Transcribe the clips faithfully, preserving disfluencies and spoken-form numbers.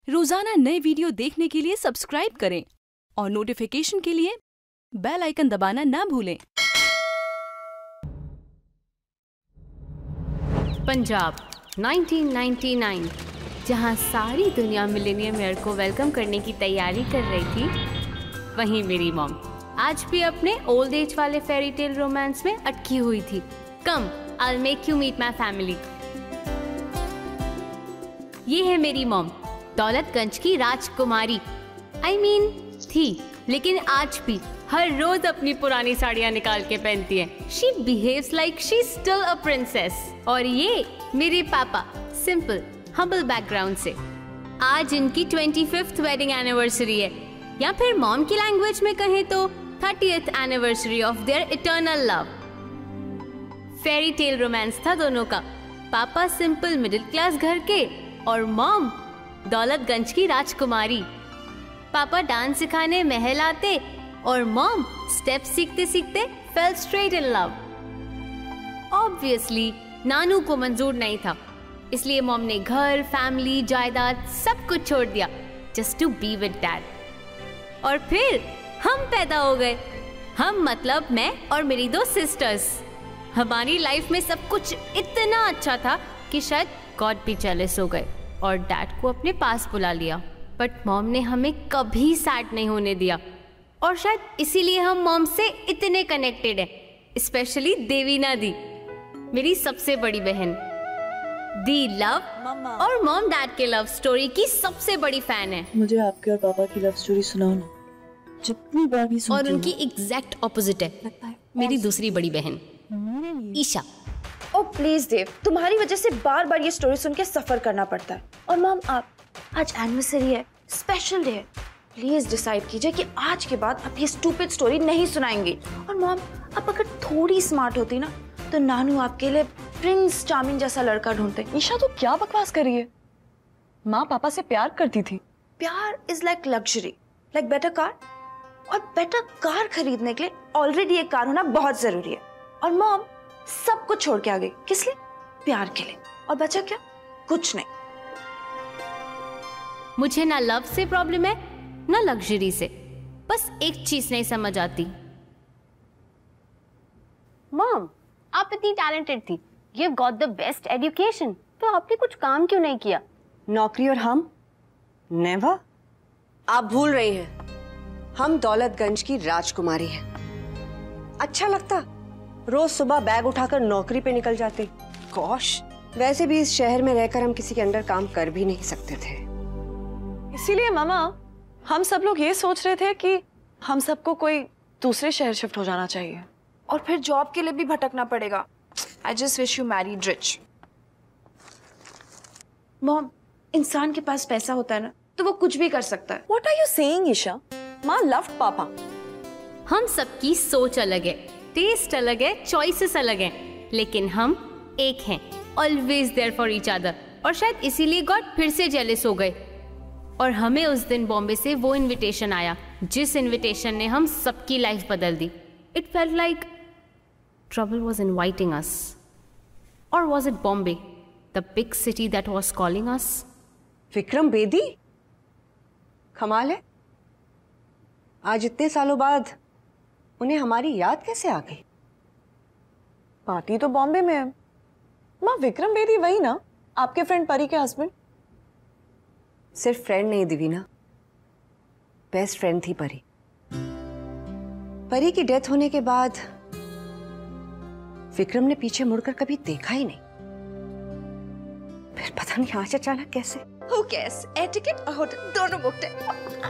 रोजाना नए वीडियो देखने के लिए सब्सक्राइब करें और नोटिफिकेशन के लिए बेल आइकन दबाना ना भूलें। पंजाब नाइनटीन नाइंटी नाइन, जहां सारी दुनिया मिलेनियम ईयर को वेलकम करने की तैयारी कर रही थी, वहीं मेरी मॉम आज भी अपने ओल्ड एज वाले फेरी टेल रोमांस में अटकी हुई थी। Come, I will make you meet my family. ये है मेरी मॉम, दौलतगंज की राजकुमारी। आई I मीन mean, थी, लेकिन आज भी हर रोज अपनी पुरानी साड़ियां निकाल के पहनती है। She behaves like she still a princess. और ये मेरे पापा, सिंपल हम्बल बैकग्राउंड से। आज इनकी ट्वेंटी फिफ्थ वेडिंग एनिवर्सरी है, या फिर मॉम की लैंग्वेज में कहें तो thirtieth anniversary of their eternal love. Fairy tale romance था दोनों का। पापा सिंपल मिडिल क्लास घर के और मॉम दौलतगंज की राजकुमारी। पापा डांस सिखाने महल आते और मॉम स्टेप सीखते सीखते fell straight in love. Obviously नानू को मंजूर नहीं था, इसलिए मॉम ने घर, फैमिली, जायदाद सब कुछ छोड़ दिया just to be with dad. और फिर हम पैदा हो गए। हम मतलब मैं और मेरी दो सिस्टर्स। हमारी लाइफ में सब कुछ इतना अच्छा था कि शायद गॉड भी जेलस हो गए और डैड को अपने पास बुला लिया। बट मॉम ने हमें कभी सैड नहीं होने दिया, और शायद इसीलिए हम मॉम से इतने कनेक्टेड हैं। स्पेशली देवीना दी, मेरी सबसे बड़ी बहन। दी लव और मॉम डैड के लव स्टोरी की सबसे बड़ी फैन है। मुझे आपके और पापा की लव स्टोरी सुनाओ ना, जितनी बार भी सुनती और उनकी एग्जैक्ट ऑपोजिट है मेरी दूसरी बड़ी बहन ईशा। ओ प्लीज देव, तुम्हारी वजह से बार बार ये स्टोरी सुन के सफर करना पड़ता है। और मॉम, आप आज एनिवर्सरी है, स्पेशल डे है, प्लीज डिसाइड कीजिए कि आज के बाद आप ये स्टूपिड स्टोरी नहीं सुनाएंगी। और मॉम, आप अगर थोड़ी स्मार्ट होती ना तो नानू आपके लिए प्रिंस चार्मिंग जैसा लड़का ढूंढते। ईशा तो क्या बकवास कर रही है? माँ पापा से प्यार करती थी। प्यार is like luxury, like better car. और बेटर कार खरीदने के लिए ऑलरेडी एक कार होना बहुत जरूरी है। और मॉम सब कुछ छोड़ के आ गई, किस लिए? प्यार के लिए। और बचा क्या? कुछ नहीं। मुझे ना लव से प्रॉब्लम है ना लग्जरी से, बस एक चीज नहीं समझ आती। मॉम, आप इतनी टैलेंटेड थी, you have got the best education, तो आपने कुछ काम क्यों नहीं किया? नौकरी और हम नेवर। आप भूल रही हैं, हम दौलतगंज की राजकुमारी हैं। अच्छा लगता रोज सुबह बैग उठाकर नौकरी पे निकल जाते। गॉश, वैसे भी इस शहर में रहकर हम किसी के अंडर काम कर भी नहीं सकते थे। इसीलिए मामा, हम सब लोग ये सोच रहे थे कि हम सबको कोई दूसरे शहर शिफ्ट हो जाना चाहिए, और फिर जॉब के लिए भी भटकना पड़ेगा। I just wish you married rich. Mom, इंसान के पास पैसा होता है ना तो वो कुछ भी कर सकता है। What are you saying, Isha? माँ loved पापा। हम सबकी सोच अलग है, टेस्ट अलग है, चॉइसेस अलग हैं, लेकिन हम एक हैं, always there for each other. और शायद इसीलिए गॉड फिर से जेलस हो गए और हमें उस दिन बॉम्बे से वो इनविटेशन आया जिस इनविटेशन ने हम सबकी लाइफ बदल दी। It felt like trouble was inviting us, और was it Bombay, the big city that was calling us? Vikram Bedi, कमाल है, आज इतने सालों बाद उन्हें हमारी याद कैसे आ गई? पार्टी तो बॉम्बे में है। माँ, विक्रम बेदी वही ना, आपके फ्रेंड परी के हस्बैंड? सिर्फ फ्रेंड नहीं दिवीना, बेस्ट फ्रेंड थी परी। परी की डेथ होने के बाद विक्रम ने पीछे मुड़कर कभी देखा ही नहीं। फिर पता नहीं आज अचानक कैसे। Who cares? एयर टिकट और होटल दोनों बुकड है।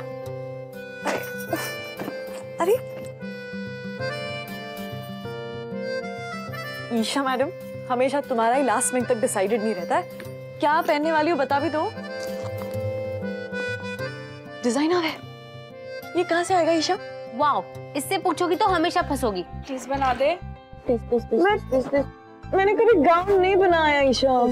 अरे ईशा मैडम, हमेशा तुम्हारा ही लास्ट मिनट तक डिसाइडेड नहीं रहता है। क्या पहनने वाली हो बता भी दो। डिजाइनर है ये, कहाँ से आएगा ईशा? वाओ, इससे पूछोगी तो हमेशा फंसोगी। प्लीज बना दे। Please please please. मैंने कभी गाउन नहीं बनाया ईशा।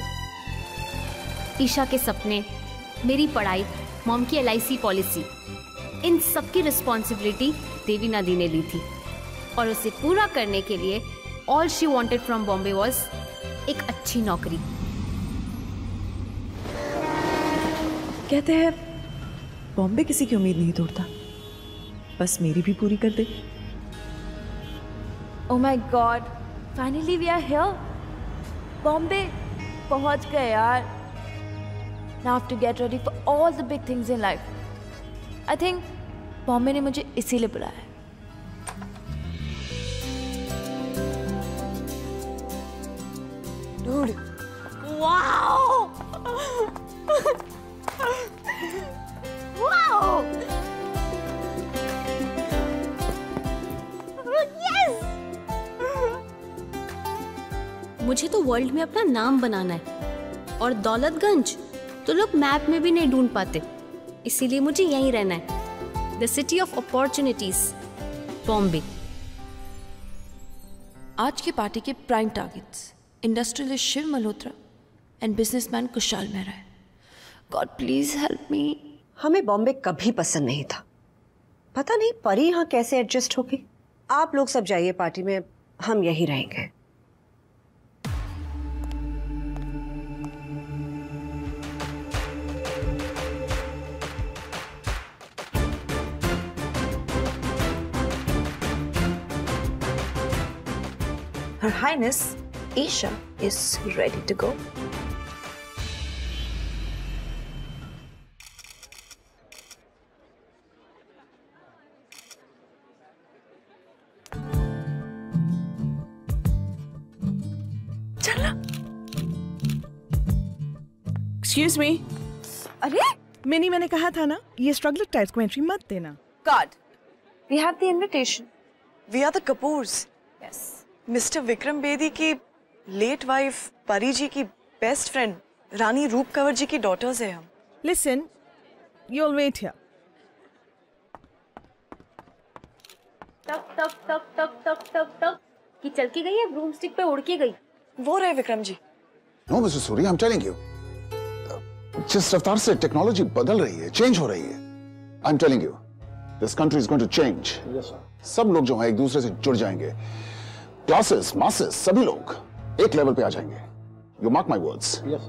ईशा के सपने, मेरी पढ़ाई, मॉम की एल आई सी पॉलिसी, इन सब की रिस्पॉन्सिबिलिटी देवीना दी ने ली थी, और उसे पूरा करने के लिए all she wanted from Bombay was एक अच्छी नौकरी। कहते हैं बॉम्बे किसी की उम्मीद नहीं तोड़ता, बस मेरी भी पूरी कर दे। Oh my God, finally we are here. Bombay पहुंच गए यार। Now I have to get ready for all the big things in life. I think Bombay ने मुझे इसीलिए बुलाया है। Dude, wow! Wow! Yes! मुझे तो वर्ल्ड में अपना नाम बनाना है और दौलतगंज तो लोग मैप में भी नहीं ढूंढ पाते, इसीलिए मुझे यहीं रहना है। The city of opportunities, Bombay. आज की पार्टी के prime targets industrialist Shiv Malhotra and businessman Kushal Mehra है। God please help me. हमें बॉम्बे कभी पसंद नहीं था, पता नहीं परी यहाँ कैसे एडजस्ट होगी। आप लोग सब जाइए पार्टी में, हम यही रहेंगे। Her Highness Isha is ready to go. Excuse me. अरे मिनी, मैंने कहा था ना ये स्ट्रगलर टाइप्स को एंट्री मत देना। God, we have the invitation. We are the Kapoors. Yes. Mister Vikram Bedi की लेट वाइफ परी जी की बेस्ट फ्रेंड रानी रूप कंवर जी की डॉटर्स है हम। Listen, you'll wait here. टक टक टक टक टक टक टक कि चल के गई है, ब्रूम स्टिक पे उड़ के गई। वो रहे Vikram ji. No, mister Suri, I'm telling you. जिस रफ्तार से टेक्नोलॉजी बदल रही है, चेंज हो रही है, I'm telling you, this country is going to change. Yes, sir. सब लोग जो हैं एक दूसरे से जुड़ जाएंगे, क्लासेस, मासेस, सभी लोग एक लेवल पे आ जाएंगे। You mark my words. Yes.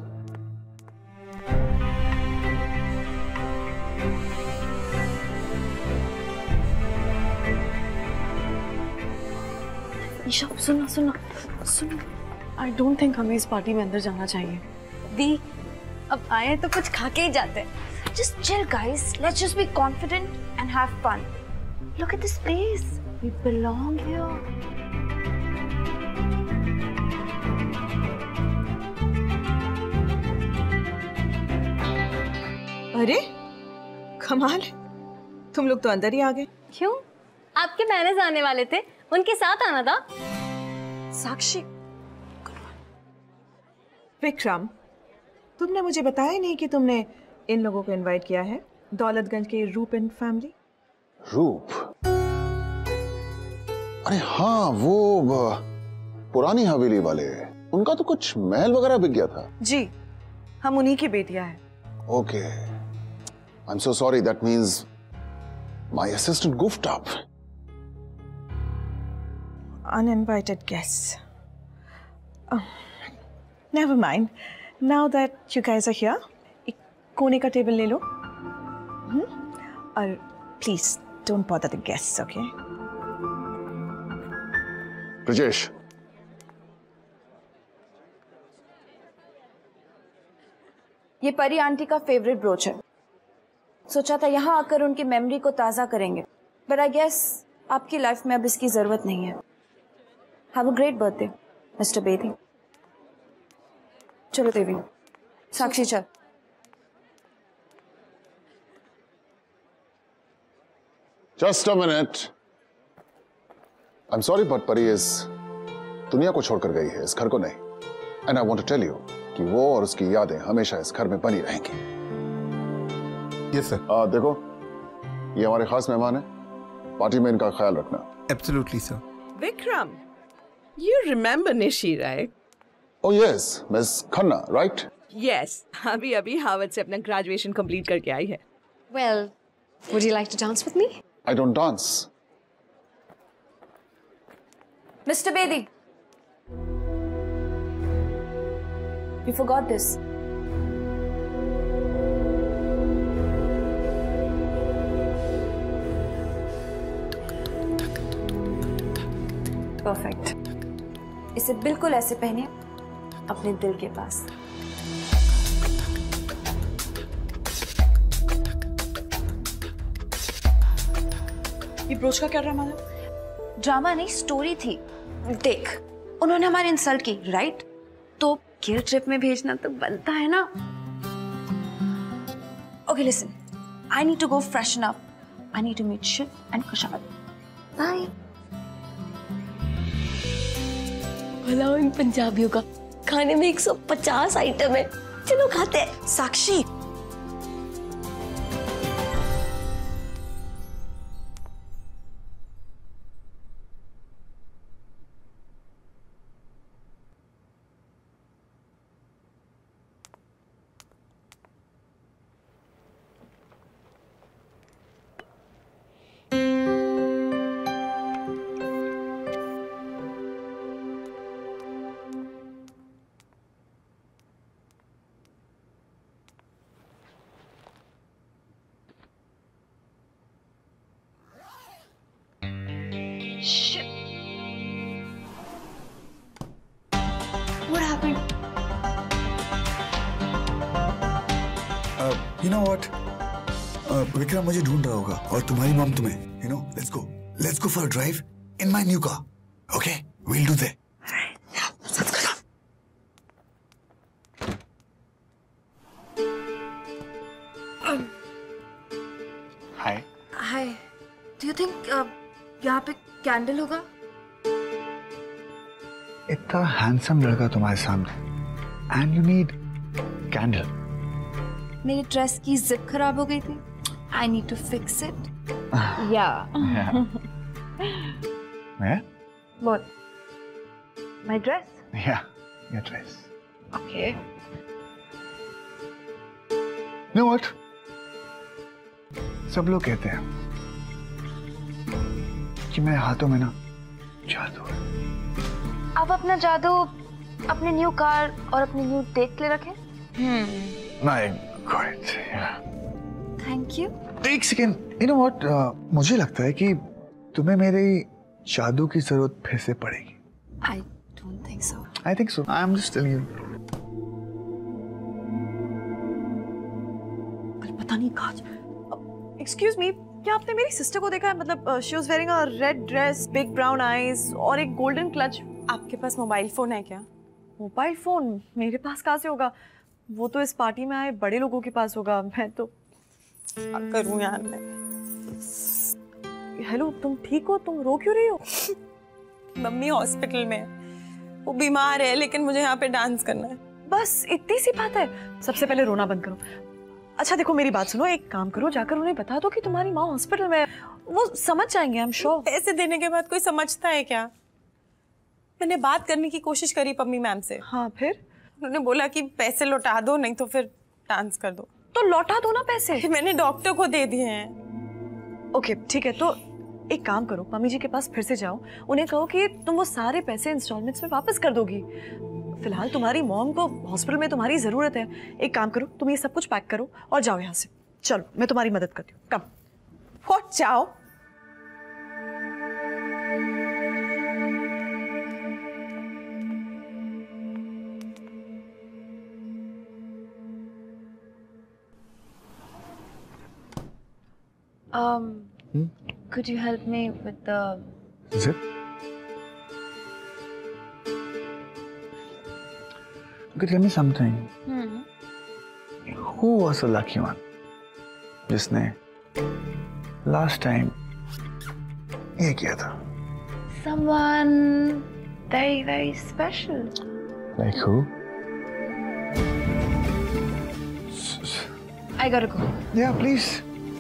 Isha सुनो सुनो सुनो, आई डोंट थिंक हमें इस पार्टी में अंदर जाना चाहिए। दी, अब आए तो कुछ खा के ही जाते हैं। Just chill, guys. Let's just be confident and have fun. Look at this place. We belong here. अरे कमाल है, तुम लोग तो अंदर ही आ गए। क्यों? आपके मैनेज आने वाले थे, उनके साथ आना था। साक्षी, विक्रम, तुमने मुझे बताया ही नहीं कि तुमने इन लोगों को इनवाइट किया है, दौलतगंज के रूप एंड फैमिली। रूप? अरे हाँ, वो पुरानी हवेली वाले, उनका तो कुछ महल वगैरह बिक गया था। जी, हम उन्हीं की बेटियां हैं। Okay, I'm so sorry. That means my assistant goofed up. Uninvited guests. Oh, never mind. Now that you guys are here, एक कोने का टेबल ले लो। हम्म? और please don't bother the guests, okay? Brajesh, ये परी आंटी का फेवरेट ब्रोच है। सोचा था यहाँ आकर उनकी मेमोरी को ताज़ा करेंगे, बट आई गेस आपकी लाइफ में अब इसकी जरूरत नहीं है। Have a great birthday mister Bedi. चलो देवी, साक्षी चल। just a minute. I'm sorry, but परी इस दुनिया को छोड़कर गई है, इस घर को नहीं। And I want to tell you कि वो और उसकी यादें हमेशा इस घर में बनी रहेंगी। Yes sir. आ, देखो, ये हमारे खास मेहमान हैं, पार्टी में इनका ख्याल रखना। Absolutely sir. Vikram, you remember Nishi, right? Oh yes, Miss Khanna, right? Yes, अभी अभी हार्वर्ड से अपना ग्रेजुएशन कंप्लीट करके आई है। Well, would you like to dance with me? I don't dance. Mister Bedi, you forgot this. Perfect. इसे बिल्कुल ऐसे पहने, अपने दिल के पास। ये ब्रोच का क्या ड्रामा है? ड्रामा नहीं, स्टोरी थी। देख, उन्होंने हमारी इंसल्ट की, राइट? तो गिल्ट ट्रिप में भेजना तो बनता है ना। Okay listen, I need to go freshen up. I need to meet Shiv and Khushhal. Bye. भला इन पंजाबियों का खाने में एक सौ पचास आइटम है, चलो खाते हैं। साक्षी, What happened? Uh, you know what? Uh, Vikram मुझे ढूंढ रहा होगा और तुम्हारी मॉम तुम्हें. You know, let's go. Let's go for a drive in my new car. Okay? We'll do that. Yeah, let's go. Hi. Hi. Do you think uh, यहाँ पे candle होगा? इतना हैंडसम लड़का तुम्हारे सामने एंड यू नीड कैंडल. मेरी dress की zip खराब हो गई थी. I need to fix it. या व्हाट? My dress? या your dress. Okay. No what, सब लोग कहते हैं कि मेरे हाथों में ना जादू है. आप अपना जादू अपने न्यू कार और अपनी न्यू डेट के लिए रखें. My god. Thank you. एक सेकेंड. यू नो व्हाट, मुझे लगता है कि तुम्हें मेरे जादू की जरूरत फिर से पड़ेगी. I don't think so. I think so. I am just telling you. पता नहीं कहाँ. एक्सक्यूज मी, क्या आपने मेरी सिस्टर को देखा है? मतलब she was wearing a red dress, big brown eyes और एक गोल्डन क्लच. आपके पास मोबाइल फोन है क्या? मोबाइल फोन मेरे पास कहाँ से होगा? वो तो इस पार्टी में आए बड़े लोगों के पास होगा. मैं तो क्या करूं यार मैं. हेलो, तुम ठीक हो? तुम रो क्यों रही हो? मम्मी हॉस्पिटल में है, वो बीमार है, लेकिन मुझे यहाँ पे डांस करना है. बस इतनी सी बात है. सबसे पहले रोना बंद करो. अच्छा देखो, मेरी बात सुनो. एक काम करो, जाकर उन्हें बता दो कि तुम्हारी माँ हॉस्पिटल में है. वो समझ जाएंगे, आई एम श्योर. पैसे देने के बाद कोई समझता है क्या? मैंने बात करने की कोशिश करी पम्मी मैम से. हाँ, फिर उन्होंने बोला कि पैसे लौटा दो, नहीं तो फिर डांस कर दो. तो लौटा दो ना पैसे. मैंने डॉक्टर को दे दिए हैं. ओके ठीक है, तो एक काम करो, मम्मी जी के पास फिर से जाओ. उन्हें कहो कि तुम वो सारे पैसे इंस्टॉलमेंट्स में वापस कर दोगी. फिलहाल तुम्हारी मॉम को हॉस्पिटल में तुम्हारी जरूरत है. एक काम करो, तुम ये सब कुछ पैक करो और जाओ यहाँ से. चलो, मैं तुम्हारी मदद करती हूँ. कम. व्हाट? जाओ? Um, hmm? Could you help me with the zip? Okay, tell me something. Hmm. Who was the lucky one? जिसने last time ये किया था? Someone very very special. Like who? I gotta go. Yeah, please.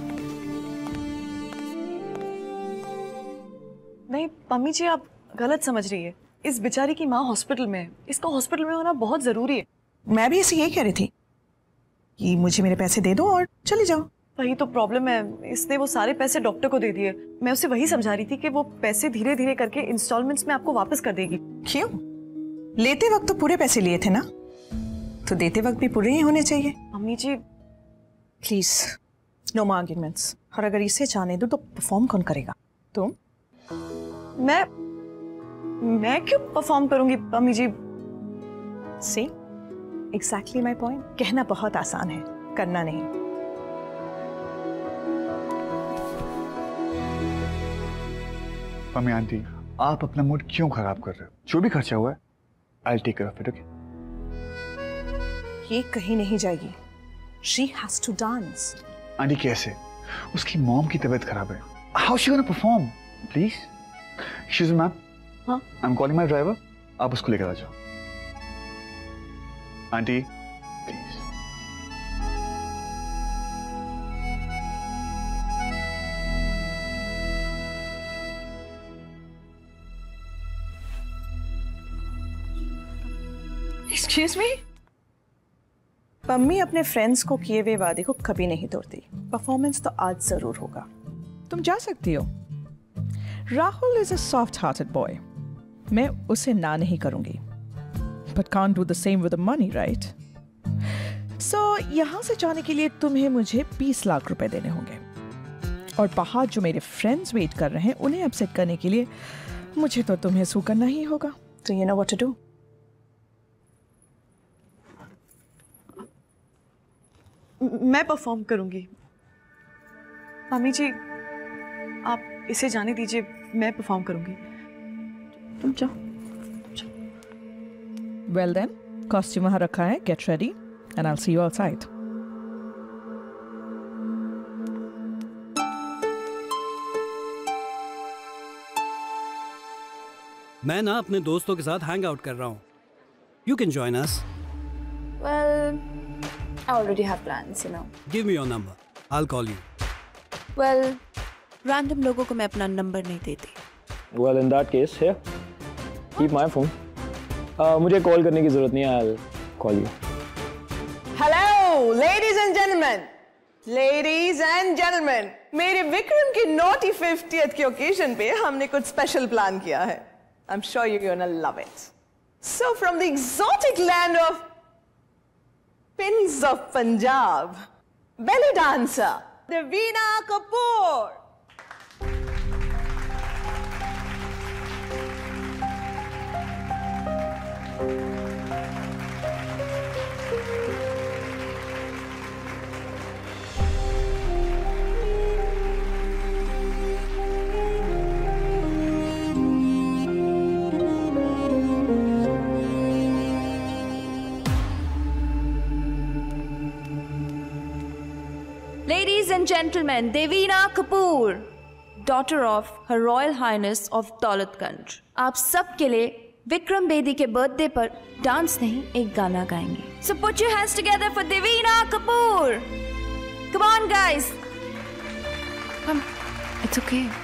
नहीं mummy ji, आप गलत समझ रही है. इस बेचारी की माँ हॉस्पिटल में है. इसका हॉस्पिटल में होना बहुत जरूरी है. मैं भी इसे यही कह रही थी कि मुझे मेरे पैसे दे दो और चले जाओ. वही तो प्रॉब्लम है, इसने वो सारे पैसे डॉक्टर को दे दिए. मैं उसे वही समझा रही थी कि वो पैसे धीरे धीरे करके इंस्टॉलमेंट्स में आपको वापस कर देगी. क्यों? लेते वक्त तो पूरे पैसे लिए थे ना, तो देते वक्त भी पूरे ही होने चाहिए. Mummy ji please, no more arguments. और अगर इसे जाने दो तो परफॉर्म कौन करेगा? तुम? मैं मैं क्यों परफॉर्म करूंगी Pammi ji? See exactly my point. कहना बहुत आसान है, करना नहीं। पम्मी आंटी, आप अपना मूड क्यों खराब कर रहे हो? जो भी खर्चा हुआ है I take care of it, okay? ये कहीं नहीं जाएगी। She has to dance. Aunty कैसे? उसकी मॉम की तबीयत खराब है। How she gonna perform? Please. Excuse me ma'am. हाँ, I am calling my driver. आप उसको लेकर आ जाओ। Aunty please. Excuse me. Pammi अपने फ्रेंड्स को किए हुए वादे को कभी नहीं तोड़ती। परफॉर्मेंस तो आज जरूर होगा। तुम जा सकती हो। Rahul is a soft hearted boy. मैं उसे ना नहीं करूंगी। But can't do the same with the money, right? So यहां से जाने के लिए तुम्हें मुझे बीस लाख रुपए देने होंगे, और बाहर जो मेरे फ्रेंड्स वेट कर रहे हैं उन्हें अपसेट करने के लिए मुझे तो तुम्हें सू करना ही होगा। तो you know what to do. मैं परफॉर्म करूंगी। मामी जी, आप इसे जाने दीजिए, मैं परफॉर्म करूंगी। तुम जाओ। वेल देन, कॉस्ट्यूम वहां रखा है। Get ready and I will see you outside. मैं ना अपने दोस्तों के साथ हैंग आउट कर रहा हूँ। You can join us. Well, I already have plans, you know. Give me your number, I will call you. Well, random लोगों को मैं अपना नंबर नहीं देती। Well, in that case, here, keep my phone. Uh, मुझे call करने की जरूरत नहीं है, I'll call you. Hello ladies and gentleman, ladies and gentleman, मेरे विक्रम की नॉटी फिफ्टियथ के ओकेजन पे हमने कुछ स्पेशल प्लान किया है। I am sure you gonna love it. So from the exotic land of pins of Punjab, belly dancer Devina Kapoor. ladies and gentlemen, Devina Kapoor, daughter of Her Royal Highness of Daulatganj, आप सब के लिए विक्रम बेदी के birthday पर dance नहीं एक गाना गाएंगे। So put your hands together for Devina Kapoor. Come on guys. Come. It's okay.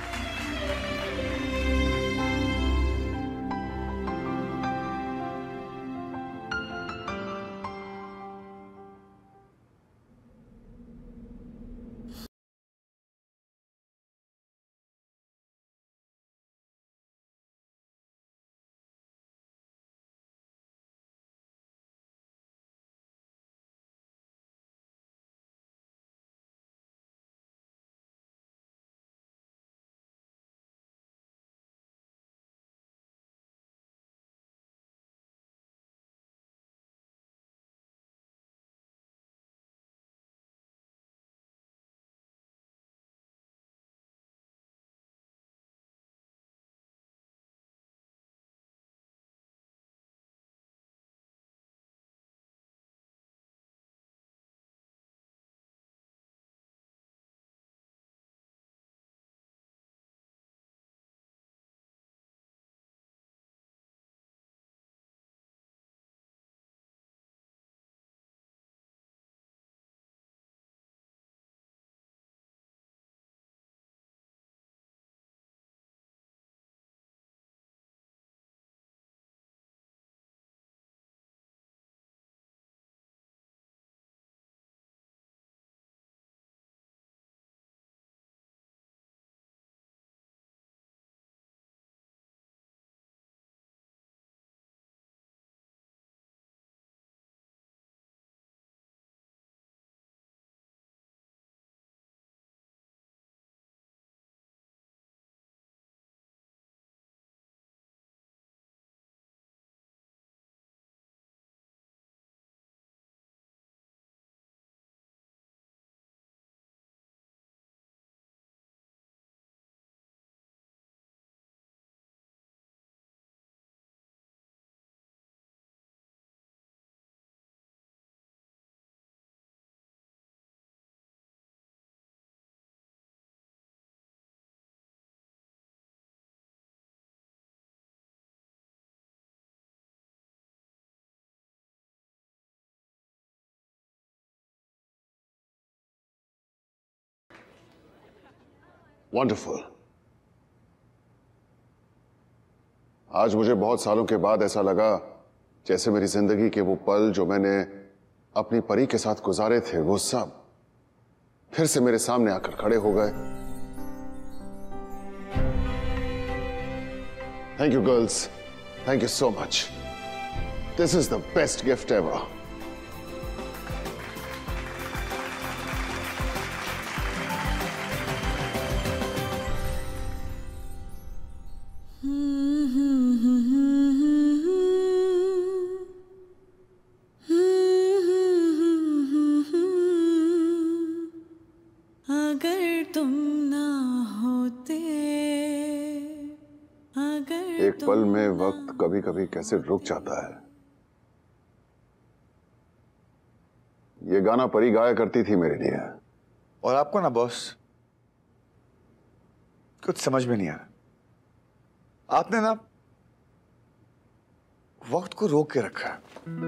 Wonderful. आज मुझे बहुत सालों के बाद ऐसा लगा जैसे मेरी जिंदगी के वो पल जो मैंने अपनी परी के साथ गुजारे थे, वो सब फिर से मेरे सामने आकर खड़े हो गए। Thank you girls, thank you so much. This is the best gift ever. एक पल में वक्त कभी कभी कैसे रुक जाता है। ये गाना परी गाया करती थी मेरे लिए। और आपको ना बॉस कुछ समझ में नहीं आ रहा। आपने ना वक्त को रोक के रखा है।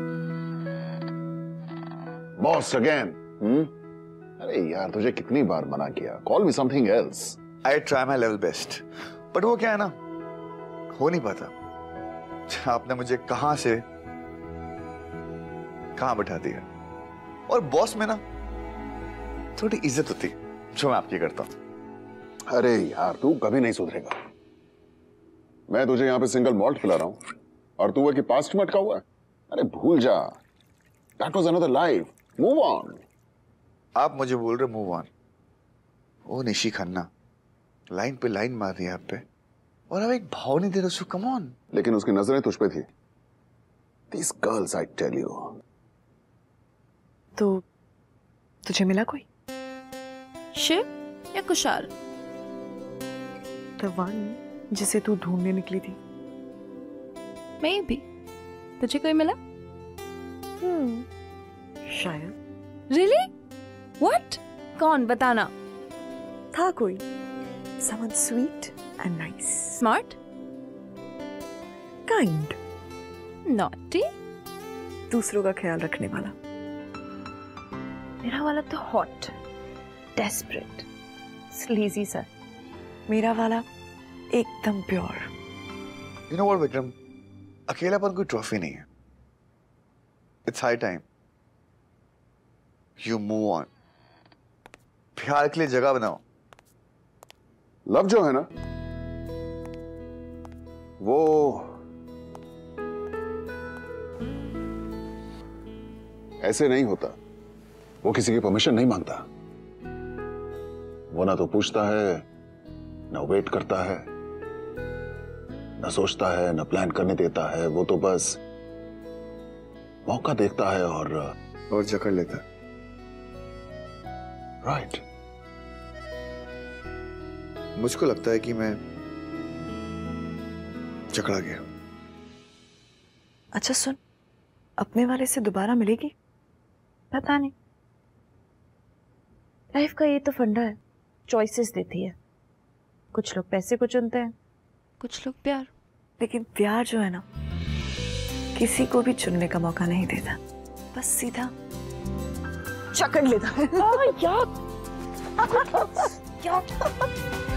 Boss again? हम्म? अरे यार तुझे कितनी बार मना किया, call me something else. I try my level best, but वो क्या है ना, हो नहीं पाता। आपने मुझे कहां से कहां बैठा दिया। और बॉस में ना थोड़ी इज्जत होती जो मैं आपकी करता हूं। अरे यार तू कभी नहीं सुधरेगा। मैं तुझे यहां पे सिंगल मॉल्ट पिला रहा हूं और तू वो कि पास्ट में अटका हुआ है। अरे भूल जा, that was another life, move on. आप मुझे बोल रहे मूव ऑन? ओ निशी खन्ना लाइन पे लाइन मार रही है आप पे और अब एक भाव नहीं दे रहे उसको। Come on. लेकिन उसकी नजरें तुझ पे थी। These girls, I tell you. तो तुझे मिला कोई? शिव या कुशाल? The one जिसे तू ढूंढने निकली थी। Maybe. तुझे कोई मिला? हम्म, शायद। Really? What? कौन, बताना। था कोई, someone sweet and nice. Smart? Kind. Naughty? दूसरों का ख्याल रखने वाला। मेरा वाला तो हॉट, डेस्परेट, स्लीजी सा। मेरा वाला एकदम pure. You know what Vikram, अकेलापन कोई ट्रॉफी नहीं है। It's high time you move on. प्यार के लिए जगह बनाओ। लव जो है ना वो ऐसे नहीं होता। वो किसी की परमिशन नहीं मांगता। वो ना तो पूछता है, ना वेट करता है, ना सोचता है, ना प्लान करने देता है। वो तो बस मौका देखता है और और जकड़ लेता है। राइट। मुझको लगता है कि मैं जकड़ा गया। अच्छा सुन, अपने वाले से दोबारा मिलेगी? पता नहीं। लाइफ का ये तो फंडा है, चॉइसेस देती है। कुछ लोग पैसे को चुनते हैं, कुछ लोग प्यार। लेकिन प्यार जो है ना, किसी को भी चुनने का मौका नहीं देता, बस सीधा जकड़ लेता है। यार, यार।